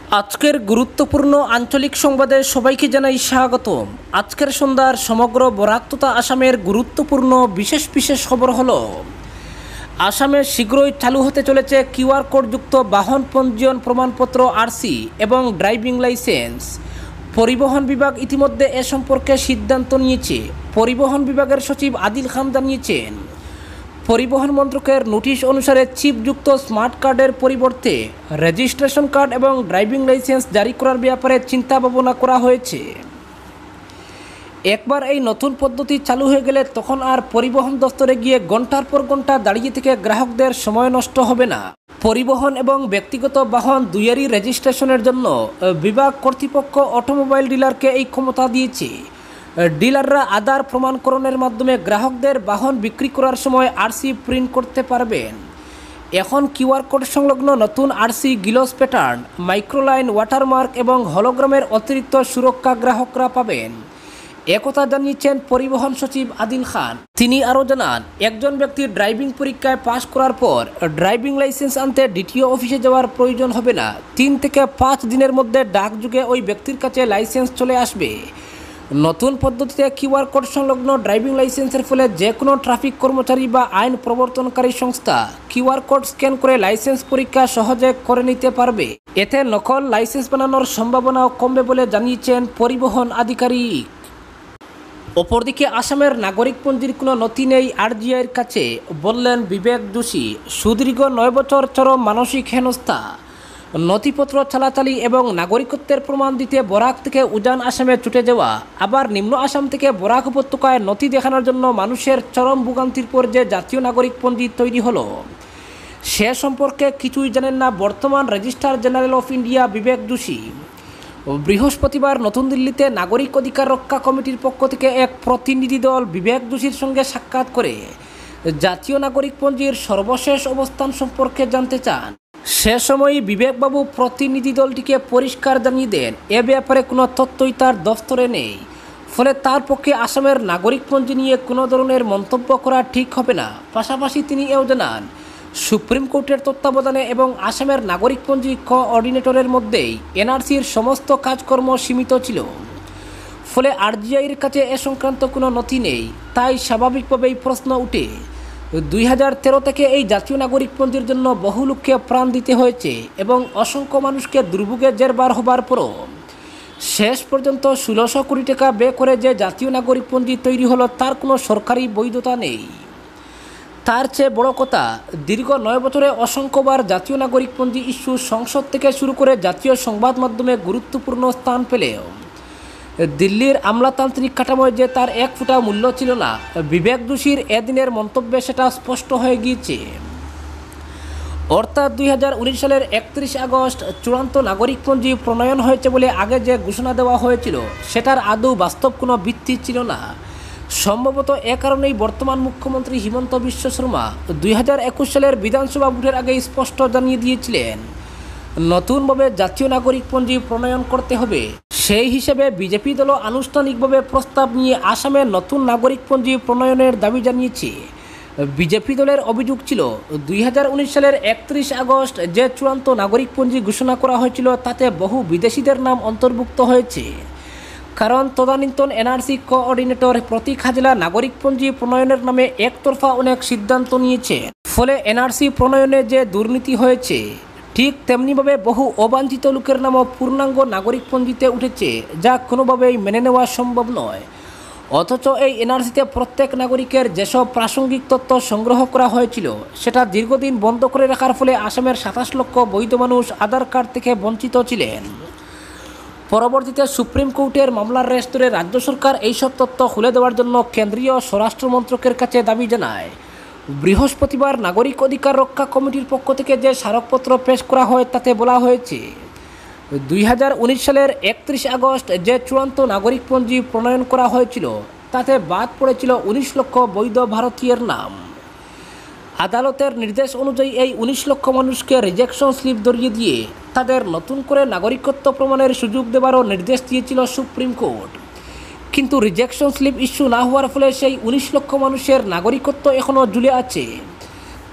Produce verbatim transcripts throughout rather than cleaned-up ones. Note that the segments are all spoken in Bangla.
আজকের গুরুত্বপূর্ণ আঞ্চলিক সংবাদে সবাইকে জানাই স্বাগতম। আজকের সন্ধ্যার সমগ্র বরাক তথা আসামের গুরুত্বপূর্ণ বিশেষ বিশেষ খবর হলো, আসামে শীঘ্রই চালু হতে চলেছে কিউআর কোডযুক্ত বাহন পঞ্জীয়ন প্রমাণপত্র আরসি এবং ড্রাইভিং লাইসেন্স। পরিবহন বিভাগ ইতিমধ্যে এ সম্পর্কে সিদ্ধান্ত নিয়েছে। পরিবহন বিভাগের সচিব আদিল খান জানিয়েছেন, পরিবহন মন্ত্রকের নোটিশ অনুসারে চিপযুক্ত স্মার্ট কার্ডের পরিবর্তে রেজিস্ট্রেশন কার্ড এবং ড্রাইভিং লাইসেন্স জারি করার ব্যাপারে চিন্তা ভাবনা করা হয়েছে। একবার এই নতুন পদ্ধতি চালু হয়ে গেলে তখন আর পরিবহন দফতরে গিয়ে ঘন্টার পর ঘন্টা দাঁড়িয়ে থেকে গ্রাহকদের সময় নষ্ট হবে না। পরিবহন এবং ব্যক্তিগত বাহন দুইয়েরই রেজিস্ট্রেশনের জন্য বিভাগ কর্তৃপক্ষ অটোমোবাইল ডিলারকে এই ক্ষমতা দিয়েছে। ডিলাররা আধার প্রমাণকরণের মাধ্যমে গ্রাহকদের বাহন বিক্রি করার সময় আরসি প্রিন্ট করতে পারবেন। এখন কিউআর কোড সংলগ্ন নতুন RC gloss pattern, microline, watermark এবং হলোগ্রামের অতিরিক্ত সুরক্ষা গ্রাহকরা পাবেন, একথা জানিয়েছেন পরিবহন সচিব আদিল খান। তিনি আরও জানান, একজন ব্যক্তির ড্রাইভিং পরীক্ষায় পাশ করার পর ড্রাইভিং লাইসেন্স আনতে ডিটিও অফিসে যাওয়ার প্রয়োজন হবে না। তিন থেকে পাঁচ দিনের মধ্যে ডাকযোগে ওই ব্যক্তির কাছে লাইসেন্স চলে আসবে। নতুন পদ্ধতিতে কিউআর কোড সংলগ্ন ড্রাইভিং লাইসেন্সের ফলে যে কোনো ট্রাফিক কর্মচারী বা আইন প্রবর্তনকারী সংস্থা কিউআর কোড স্ক্যান করে লাইসেন্স পরীক্ষা সহজে করে নিতে পারবে। এতে নকল লাইসেন্স বানানোর সম্ভাবনাও কমবে বলে জানিয়েছেন পরিবহন আধিকারিক। অপরদিকে আসামের নাগরিকপঞ্জির কোনো নথি নেই আরজিআইয়ের কাছে, বললেন বিবেক যোশী। সুদীর্ঘ নয় বছর চরম মানসিক হেনস্থা, নথিপত্র চালাচালি এবং নাগরিকত্বের প্রমাণ দিতে বরাক থেকে উজান আসামে ছুটে যাওয়া, আবার নিম্ন আসাম থেকে বরাক উপত্যকায় নথি দেখানোর জন্য মানুষের চরম ভোগান্তির পর যে জাতীয় নাগরিকপঞ্জি তৈরি হলো, সে সম্পর্কে কিছুই জানেন না বর্তমান Registrar General of India Vivek Joshi. বৃহস্পতিবার নতুন দিল্লিতে নাগরিক অধিকার রক্ষা কমিটির পক্ষ থেকে এক প্রতিনিধি দল বিবেক যোশীর সঙ্গে সাক্ষাৎ করে জাতীয় নাগরিকপঞ্জির সর্বশেষ অবস্থান সম্পর্কে জানতে চান। সে সময় বিবেকবাবু প্রতিনিধি দলটিকে পরিষ্কার জানিয়ে দেন, এ ব্যাপারে কোনো তথ্যই তার দফতরে নেই, ফলে তার পক্ষে আসামের নাগরিকপঞ্জি নিয়ে কোনো ধরনের মন্তব্য করা ঠিক হবে না। পাশাপাশি তিনি এও জানান, সুপ্রিম কোর্টের তত্ত্বাবধানে এবং আসামের নাগরিকপঞ্জি কোঅর্ডিনেটরের মধ্যেই এনআরসির সমস্ত কাজকর্ম সীমিত ছিল, ফলে আরজিআইয়ের কাছে এ সংক্রান্ত কোনো নথি নেই। তাই স্বাভাবিকভাবেই প্রশ্ন উঠে, দুই হাজার তেরো থেকে এই জাতীয় নাগরিকপঞ্জির জন্য বহু লোককে প্রাণ দিতে হয়েছে এবং অসংখ্য মানুষকে দুর্ভোগে জেরবার হবার পরও শেষ পর্যন্ত ষোলোশো কোটি টাকা ব্যয় করে যে জাতীয় নাগরিকপঞ্জি তৈরি হলো, তার কোনো সরকারি বৈধতা নেই। তার চেয়ে বড় কথা, দীর্ঘ নয় বছরে অসংখ্যবার জাতীয় নাগরিকপঞ্জি ইস্যু সংসদ থেকে শুরু করে জাতীয় সংবাদ মাধ্যমে গুরুত্বপূর্ণ স্থান পেলেও দিল্লির আমলাতান্ত্রিক কাঠামোয় যে তার এক ফুটা মূল্য ছিল না, বিবেক যোশীর এদিনের মন্তব্যে সেটা স্পষ্ট হয়ে গিয়েছে। অর্থাৎ দুই হাজার উনিশ সালের একত্রিশ আগস্ট চূড়ান্ত নাগরিকপঞ্জি প্রণয়ন হয়েছে বলে আগে যে ঘোষণা দেওয়া হয়েছিল, সেটার আদৌ বাস্তব কোনো ভিত্তি ছিল না। সম্ভবত এ কারণেই বর্তমান মুখ্যমন্ত্রী হিমন্ত বিশ্ব শর্মা দুই হাজার একুশ সালের বিধানসভা ভোটের আগে স্পষ্ট জানিয়ে দিয়েছিলেন, নতুনভাবে জাতীয় নাগরিকপঞ্জি প্রণয়ন করতে হবে। সেই হিসেবে বিজেপি দল আনুষ্ঠানিকভাবে প্রস্তাব নিয়ে আসামে নতুন নাগরিকপঞ্জি প্রণয়নের দাবি জানিয়েছে। বিজেপি দলের অভিযোগ ছিল, দুই হাজার উনিশ সালের একত্রিশ আগস্ট যে চূড়ান্ত নাগরিকপঞ্জি ঘোষণা করা হয়েছিল, তাতে বহু বিদেশিদের নাম অন্তর্ভুক্ত হয়েছে। কারণ তদানীন্তন এনআরসি কোঅর্ডিনেটর প্রতীক হাজেলা নাগরিকপঞ্জি প্রণয়নের নামে একতরফা অনেক সিদ্ধান্ত নিয়েছে, ফলে এনআরসি প্রণয়নে যে দুর্নীতি হয়েছে, ঠিক তেমনিভাবে বহু অবাঞ্ছিত লোকের নামও পূর্ণাঙ্গ নাগরিকপঞ্জিতে উঠেছে, যা কোনোভাবেই মেনে নেওয়া সম্ভব নয়। অথচ এই এনআরসিতে প্রত্যেক নাগরিকের যেসব প্রাসঙ্গিক তথ্য সংগ্রহ করা হয়েছিল, সেটা দীর্ঘদিন বন্ধ করে রাখার ফলে আসামের সাতাশ লক্ষ বৈধ মানুষ আধার কার্ড থেকে বঞ্চিত ছিলেন। পরবর্তীতে সুপ্রিম কোর্টের মামলার রেশ ধরে রাজ্য সরকার এইসব তথ্য খুলে দেওয়ার জন্য কেন্দ্রীয় স্বরাষ্ট্র মন্ত্রকের কাছে দাবি জানায়। বৃহস্পতিবার নাগরিক অধিকার রক্ষা কমিটির পক্ষ থেকে যে স্মারকপত্র পেশ করা হয়, তাতে বলা হয়েছে, দুই হাজার উনিশ সালের একত্রিশ আগস্ট যে চূড়ান্ত নাগরিকপঞ্জি প্রণয়ন করা হয়েছিল, তাতে বাদ পড়েছিল উনিশ লক্ষ বৈধ ভারতীয়ের নাম। আদালতের নির্দেশ অনুযায়ী এই উনিশ লক্ষ মানুষকে রিজেকশন স্লিপ ধরিয়ে দিয়ে তাদের নতুন করে নাগরিকত্ব প্রমাণের সুযোগ দেওয়ারও নির্দেশ দিয়েছিল সুপ্রিম কোর্ট। কিন্তু রিজেকশন স্লিপ ইস্যু না হওয়ার ফলে সেই উনিশ লক্ষ মানুষের নাগরিকত্ব এখনও ঝুলে আছে।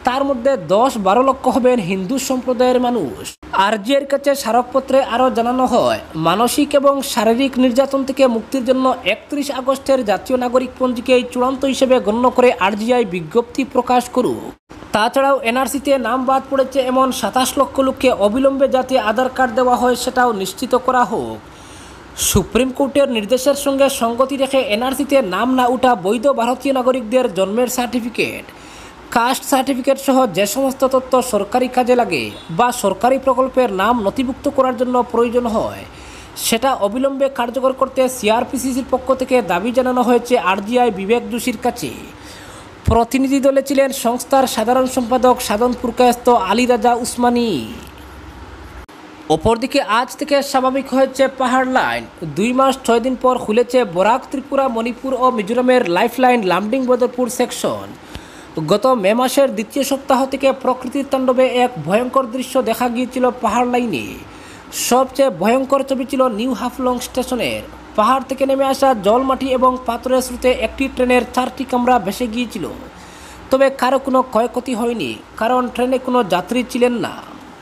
তার মধ্যে দশ বারো লক্ষ হবেন হিন্দু সম্প্রদায়ের মানুষ। আরজিআইয়ের কাছে স্মারকপত্রে আরও জানানো হয়, মানসিক এবং শারীরিক নির্যাতন থেকে মুক্তির জন্য একত্রিশ আগস্টের জাতীয় নাগরিক পঞ্জিকেই চূড়ান্ত হিসেবে গণ্য করে আরজিআই বিজ্ঞপ্তি প্রকাশ করুক। তাছাড়াও এনআরসিতে নাম বাদ পড়েছে এমন সাতাশ লক্ষ লোককে অবিলম্বে যাতে আধার কার্ড দেওয়া হয় সেটাও নিশ্চিত করা হোক। সুপ্রিম কোর্টের নির্দেশের সঙ্গে সঙ্গতি রেখে এনআরসিতে নাম না ওঠা বৈধ ভারতীয় নাগরিকদের জন্মের সার্টিফিকেট, কাস্ট সার্টিফিকেট সহ যে সমস্ত তথ্য সরকারি কাজে লাগে বা সরকারি প্রকল্পের নাম নথিভুক্ত করার জন্য প্রয়োজন হয় সেটা অবিলম্বে কার্যকর করতে সিআরপিসিসির পক্ষ থেকে দাবি জানানো হয়েছে আরজিআই বিবেক যোশীর কাছে। প্রতিনিধি দলে ছিলেন সংস্থার সাধারণ সম্পাদক সাধনপুর কায়স্থ আলী রাজা উসমানী। অপরদিকে আজ থেকে স্বাভাবিক হয়েছে পাহাড় লাইন। দুই মাস ছয় দিন পর খুলেছে বরাক, ত্রিপুরা, মণিপুর ও মিজোরামের লাইফলাইন লামডিং বদরপুর সেকশন। গত মে মাসের দ্বিতীয় সপ্তাহ থেকে প্রকৃতির তাণ্ডবে এক ভয়ঙ্কর দৃশ্য দেখা গিয়েছিল পাহাড় লাইনে। সবচেয়ে ভয়ঙ্কর ছবি ছিল নিউ হাফলং স্টেশনের। পাহাড় থেকে নেমে আসা জল, মাটি এবং পাথরের স্রোতে একটি ট্রেনের চারটি কামরা ভেসে গিয়েছিল, তবে কারো কোনো ক্ষয়ক্ষতি হয়নি, কারণ ট্রেনে কোনো যাত্রী ছিলেন না।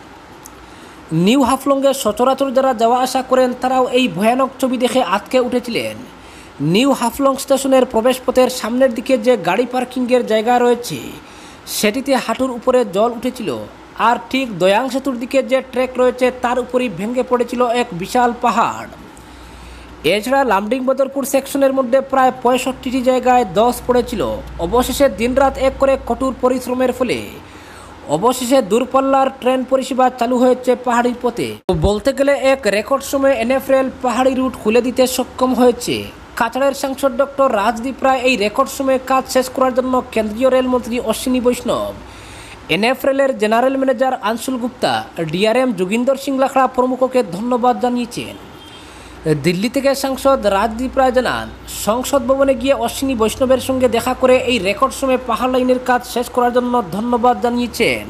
নিউ হাফলংয়ে সচরাচর যারা যাওয়া আসা করেন তারাও এই ভয়ানক ছবি দেখে আটকে উঠেছিলেন। নিউ হাফলং স্টেশনের প্রবেশপথের সামনের দিকে যে গাড়ি পার্কিংয়ের জায়গা রয়েছে সেটিতে হাঁটুর উপরে জল উঠেছিল, আর ঠিক দয়াং সেতুর দিকে যে ট্র্যাক রয়েছে তার উপরই ভেঙে পড়েছিল এক বিশাল পাহাড়। এছাড়া লামডিং বদরপুর সেকশনের মধ্যে প্রায় পঁয়ষট্টিটি জায়গায় ধস পড়েছিল। অবশেষে দিনরাত এক করে কঠোর পরিশ্রমের ফলে অবশেষে দূরপাল্লার ট্রেন পরিষেবা চালু হয়েছে পাহাড়ি পথে। বলতে গেলে এক রেকর্ড সময়ে এনএফএল পাহাড়ি রুট খুলে দিতে সক্ষম হয়েছে। কাছাড়ের সাংসদ ডক্টর রাজদীপ রায় এই রেকর্ড সময়ে কাজ শেষ করার জন্য কেন্দ্রীয় রেলমন্ত্রী অশ্বিনী বৈষ্ণব, এনএফএলের general manager Anshul Gupta, DRM Joginder Singh Lakhra প্রমুখকে ধন্যবাদ জানিয়েছেন। দিল্লি থেকে সাংসদ রাজদীপ রায় জানান, সংসদ ভবনে গিয়ে অশ্বিনী বৈষ্ণবের সঙ্গে দেখা করে এই রেকর্ড সময়ে পাহাড় লাইনের কাজ শেষ করার জন্য ধন্যবাদ জানিয়েছেন।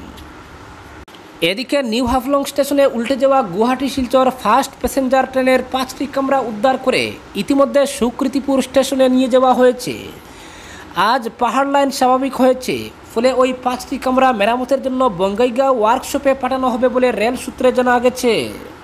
এদিকে নিউ হাফলং স্টেশনে উল্টে যাওয়া গুয়াহাটি শিলচর ফাস্ট প্যাসেঞ্জার ট্রেনের পাঁচটি কামরা উদ্ধার করে ইতিমধ্যে সুকৃতিপুর স্টেশনে নিয়ে যাওয়া হয়েছে। আজ পাহাড় লাইন স্বাভাবিক হয়েছে, ফলে ওই পাঁচটি কামরা মেরামতের জন্য বঙ্গাইগাঁও ওয়ার্কশপে পাঠানো হবে বলে রেল সূত্রে জানা গেছে।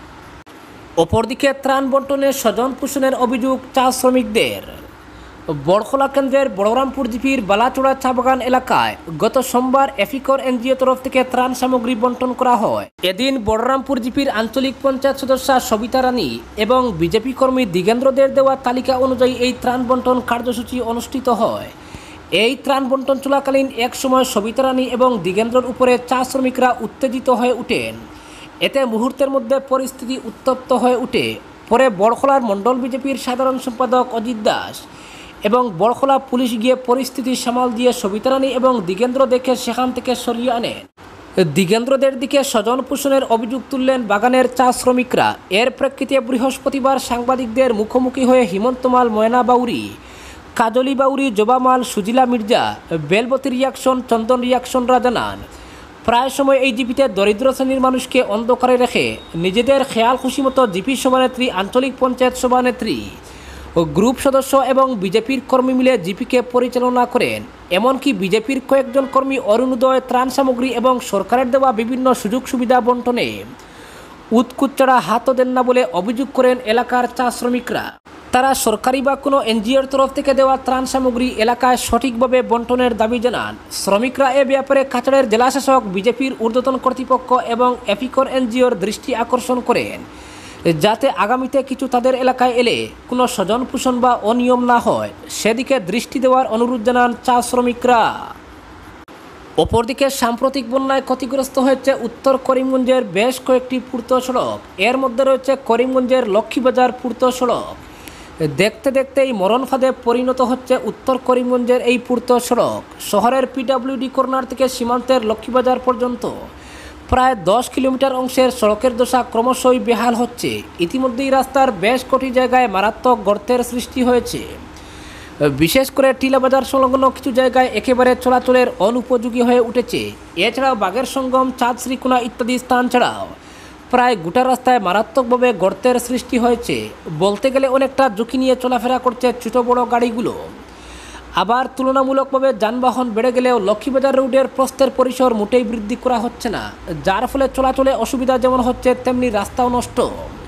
অপরদিকে ত্রাণ বন্টনে স্বজন পোষণের অভিযোগ চা শ্রমিকদের। বড়খোলা কেন্দ্রের বড়রামপুর জিপির বালাচোড়া চা বাগান এলাকায় গত সোমবার এফিকর এনজিও তরফ থেকে ত্রাণ সামগ্রী বন্টন করা হয়। এদিন বড়রামপুর জিপির আঞ্চলিক পঞ্চায়েত সদস্যা সবিতা রানী এবং বিজেপি কর্মী দিগেন্দ্রদের দেওয়া তালিকা অনুযায়ী এই ত্রাণ বন্টন কার্যসূচি অনুষ্ঠিত হয়। এই ত্রাণ বন্টন চলাকালীন এক সময় সবিতা রানী এবং দিগেন্দ্রর উপরে চা শ্রমিকরা উত্তেজিত হয়ে ওঠেন। এতে মুহূর্তের মধ্যে পরিস্থিতি উত্তপ্ত হয়ে ওঠে। পরে বড়খোলার মণ্ডল বিজেপির সাধারণ সম্পাদক অজিত দাস এবং বড়খোলা পুলিশ গিয়ে পরিস্থিতি সামাল দিয়ে সবিতা রানী এবং দিগেন্দ্র দেখে সেখান থেকে সরিয়ে আনেন। দিগেন্দ্রদের দিকে স্বজন পোষণের অভিযোগ তুললেন বাগানের চা শ্রমিকরা। এর প্রেক্ষিতে বৃহস্পতিবার সাংবাদিকদের মুখোমুখি হয়ে হিমন্তমাল, ময়না বাউরি, কাজলি বাউরি, জবামাল, সুজিলা মির্জা, বেলবতী রিয়াকশন, চন্দন রিয়াকশনরা জানান, প্রায় সময় এই জিপিতে দরিদ্র শ্রেণীর মানুষকে অন্ধকারে রেখে নিজেদের খেয়াল খুশি মতো জিপি সভানেত্রী, আঞ্চলিক পঞ্চায়েত সভানেত্রী ও গ্রুপ সদস্য এবং বিজেপির কর্মী মিলে জিপিকে পরিচালনা করেন। এমনকি বিজেপির কয়েকজন কর্মী অরুণোদয়, ত্রাণ সামগ্রী এবং সরকারের দেওয়া বিভিন্ন সুযোগ সুবিধা বন্টনে উৎকুচ্চড়া হাতও দেন না বলে অভিযোগ করেন এলাকার চা শ্রমিকরা। তারা সরকারি বা কোনো এনজিওর তরফ থেকে দেওয়া ত্রাণ সামগ্রী এলাকায় সঠিকভাবে বন্টনের দাবি জানান। শ্রমিকরা এ ব্যাপারে কাছাড়ের জেলাশাসক, বিজেপির ঊর্ধ্বতন কর্তৃপক্ষ এবং এফিকর এনজিওর দৃষ্টি আকর্ষণ করেন, যাতে আগামীতে কিছু তাদের এলাকায় এলে কোনো স্বজন পোষণ বা অনিয়ম না হয়, সেদিকে দৃষ্টি দেওয়ার অনুরোধ জানান চা শ্রমিকরা। অপরদিকে সাম্প্রতিক বন্যায় ক্ষতিগ্রস্ত হয়েছে উত্তর করিমগঞ্জের বেশ কয়েকটি পূর্ত সড়ক। এর মধ্যে রয়েছে করিমগঞ্জের লক্ষ্মীবাজার পূর্ত সড়ক। দেখতে দেখতে এই মরণ ফাঁদে পরিণত হচ্ছে উত্তর করিমগঞ্জের এই পূর্ত সড়ক। শহরের পিডব্লিউডি কর্নার থেকে সীমান্তের লক্ষ্মীবাজার পর্যন্ত প্রায় দশ কিলোমিটার অংশের সড়কের দশা ক্রমশই বেহাল হচ্ছে। ইতিমধ্যেই রাস্তার বেশ কটি জায়গায় মারাত্মক গর্তের সৃষ্টি হয়েছে। বিশেষ করে টিলাবাজার সংলগ্ন কিছু জায়গায় একেবারে চলাচলের অনুপযোগী হয়ে উঠেছে। এছাড়াও বাগের সঙ্গম, চাঁদ শ্রীকোনা ইত্যাদি স্থান ছাড়াও প্রায় গোটা রাস্তায় মারাত্মকভাবে গর্তের সৃষ্টি হয়েছে। বলতে গেলে অনেকটা ঝুঁকি নিয়ে চলাফেরা করছে ছোটো বড়ো গাড়িগুলো। আবার তুলনামূলকভাবে যানবাহন বেড়ে গেলেও লক্ষ্মীবাজার রোডের প্রস্থের পরিসর মোটেই বৃদ্ধি করা হচ্ছে না, যার ফলে চলাচলে অসুবিধা যেমন হচ্ছে তেমনি রাস্তাও নষ্ট।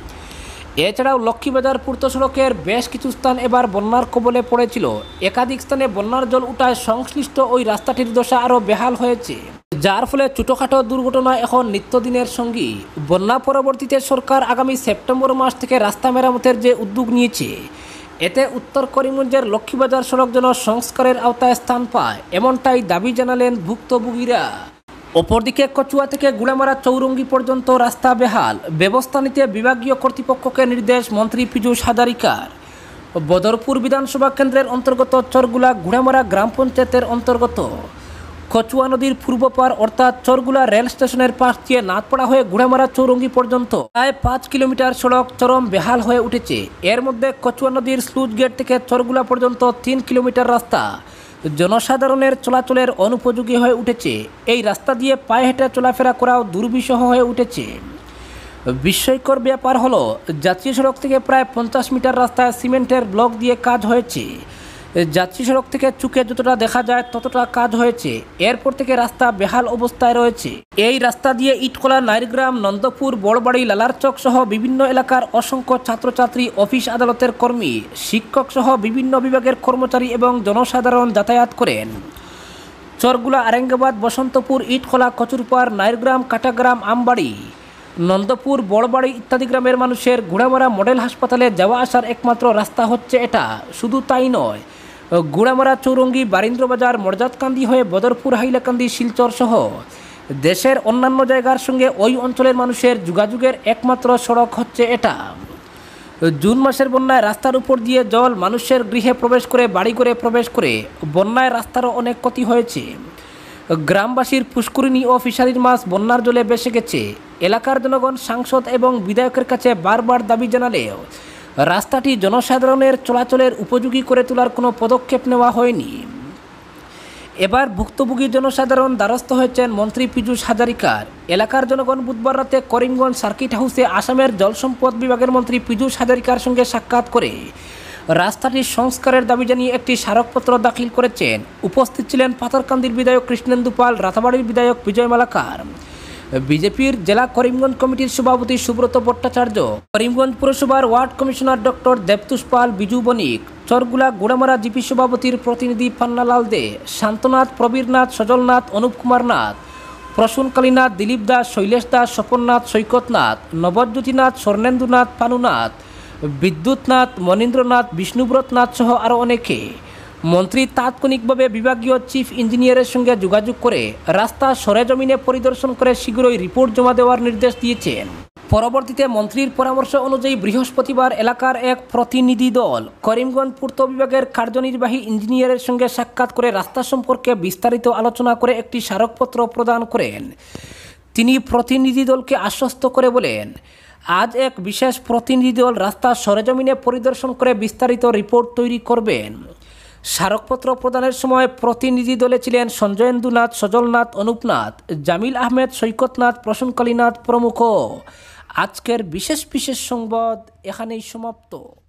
এছাড়াও লক্ষ্মীবাজার পূর্ত সড়কের বেশ কিছু স্থান এবার বন্যার কবলে পড়েছিল। একাধিক স্থানে বন্যার জল উঠায় সংশ্লিষ্ট ওই রাস্তাটির দশা আরও বেহাল হয়েছে, যার ফলে ছোটোখাটো দুর্ঘটনা এখন নিত্যদিনের সঙ্গী। বন্যা পরবর্তীতে সরকার আগামী সেপ্টেম্বর মাস থেকে রাস্তা মেরামতের যে উদ্যোগ নিয়েছে, এতে উত্তর করিমগঞ্জের লক্ষ্মীবাজার সড়ক যেন সংস্কারের আওতায় স্থান পায়, এমনটাই দাবি জানালেন ভুক্তভোগীরা। অপরদিকে কচুয়া থেকে গুড়ামারা চৌরঙ্গি পর্যন্ত রাস্তা বেহাল, ব্যবস্থা নিতে বিভাগীয় কর্তৃপক্ষকে নির্দেশ মন্ত্রী পীযূষ হাজারিকার। বদরপুর বিধানসভা কেন্দ্রের অন্তর্গত চরগুলা গুড়ামারা গ্রাম পঞ্চায়েতের অন্তর্গত কচুয়া নদীর পূর্ব পার অর্থাৎ চরগুলা রেল স্টেশনের পাশ দিয়ে নাথপাড়া হয়ে গুড়ামারা চৌরঙ্গি পর্যন্ত প্রায় পাঁচ কিলোমিটার সড়ক চরম বেহাল হয়ে উঠেছে। এর মধ্যে কচুয়া নদীর স্লুজ গেট থেকে চরগুলা পর্যন্ত তিন কিলোমিটার রাস্তা জনসাধারণের চলাচলের অনুপযোগী হয়ে উঠেছে। এই রাস্তা দিয়ে পায়ে হেঁটে চলাফেরা করাও দুর্বিষহ হয়ে উঠেছে। বিস্ময়কর ব্যাপার হলো, জাতীয় সড়ক থেকে প্রায় পঞ্চাশ মিটার রাস্তায় সিমেন্টের ব্লক দিয়ে কাজ হয়েছে। জাতীয় সড়ক থেকে চুকে যতটা দেখা যায় ততটা কাজ হয়েছে। এরপর থেকে রাস্তা বেহাল অবস্থায় রয়েছে। এই রাস্তা দিয়ে ইটকলা, নাইরগ্রাম, নন্দপুর, বড়বাড়ি, লালারচক সহ বিভিন্ন এলাকার অসংখ্য ছাত্রছাত্রী, অফিস আদালতের কর্মী, শিক্ষক সহ বিভিন্ন বিভাগের কর্মচারী এবং জনসাধারণ যাতায়াত করেন। চরগুলা, আরেঙ্গাবাদ, বসন্তপুর, ইটকলা, কচুরপাড়, নাইরগ্রাম, কাটাগ্রাম, আমবাড়ি, নন্দপুর, বড়বাড়ি ইত্যাদি গ্রামের মানুষের গুড়ামারা মডেল হাসপাতালে যাওয়া আসার একমাত্র রাস্তা হচ্ছে এটা। শুধু তাই নয়, গুড়ামারা চৌরঙ্গি, বারিন্দ্রবাজার, মর্যাদকান্দি হয়ে বদরপুর, হাইলাকান্দি, শিলচর সহ দেশের অন্যান্য জায়গার সঙ্গে ওই অঞ্চলের মানুষের যোগাযোগের একমাত্র সড়ক হচ্ছে এটা। জুন মাসের বন্যায় রাস্তার উপর দিয়ে জল মানুষের গৃহে প্রবেশ করে, বাড়িঘরে প্রবেশ করে বন্যায় রাস্তারও অনেক ক্ষতি হয়েছে। গ্রামবাসীর পুষ্করিণী ও ফিশারির মাছ বন্যার জলে ভেসে গেছে। এলাকার জনগণ সাংসদ এবং বিধায়কের কাছে বারবার দাবি জানালেও রাস্তাটি জনসাধারণের চলাচলের উপযোগী করে তোলার কোনো পদক্ষেপ নেওয়া হয়নি। এবার ভুক্তভোগী জনসাধারণ দ্বারস্থ হয়েছেন মন্ত্রী পীযূষ হাজারিকার। এলাকার জনগণ বুধবার রাতে করিমগঞ্জ সার্কিট হাউসে আসামের জলসম্পদ বিভাগের মন্ত্রী পীযূষ হাজারিকার সঙ্গে সাক্ষাৎ করে রাস্তাটির সংস্কারের দাবি জানিয়ে একটি স্মারকপত্র দাখিল করেছেন। উপস্থিত ছিলেন পাথারকান্দির বিধায়ক কৃষ্ণেন্দু পাল, রাতাবাড়ির বিধায়ক বিজয় মালাকার, বিজেপির জেলা করিমগঞ্জ কমিটির সভাপতি সুব্রত ভট্টাচার্য, করিমগঞ্জ পুরসভার ward commissioner doctor Debtosh Pal, Biju Banik, Chargula Guramara GP সভাপতির প্রতিনিধি পান্নালাল দে, শান্তনাথ, প্রবীরনাথ, সজলনাথ, অনুপ কুমার নাথ, প্রসূন কালীনাথ, দিলীপ দাস, শৈলেশ দাস, স্বপননাথ, সৈকতনাথ, নবজ্যোতিনাথ, স্বর্ণেন্দুনাথ, পানুনাথ, বিদ্যুৎনাথ, মনীন্দ্রনাথ, বিষ্ণুব্রতনাথ সহ আরও অনেকে। মন্ত্রী তাৎক্ষণিকভাবে বিভাগীয় চিফ ইঞ্জিনিয়ারের সঙ্গে যোগাযোগ করে রাস্তা সরেজমিনে পরিদর্শন করে শীঘ্রই রিপোর্ট জমা দেওয়ার নির্দেশ দিয়েছেন। পরবর্তীতে মন্ত্রীর পরামর্শ অনুযায়ী বৃহস্পতিবার এলাকার এক প্রতিনিধি দল করিমগঞ্জ পূর্ত বিভাগের কার্যনির্বাহী ইঞ্জিনিয়ারের সঙ্গে সাক্ষাৎ করে রাস্তা সম্পর্কে বিস্তারিত আলোচনা করে একটি স্মারকপত্র প্রদান করেন। তিনি প্রতিনিধি দলকে আশ্বস্ত করে বলেন, আজ এক বিশেষ প্রতিনিধি দল রাস্তা সরেজমিনে পরিদর্শন করে বিস্তারিত রিপোর্ট তৈরি করবেন। স্মারকপত্র প্রদানের সময় প্রতিনিধি দলে ছিলেন সঞ্জয়েন্দুনাথ, সজলনাথ, অনুপনাথ, জামিল আহমেদ, সৈকতনাথ, প্রসূন কালীনাথ প্রমুখ। আজকের বিশেষ বিশেষ সংবাদ এখানেই সমাপ্ত।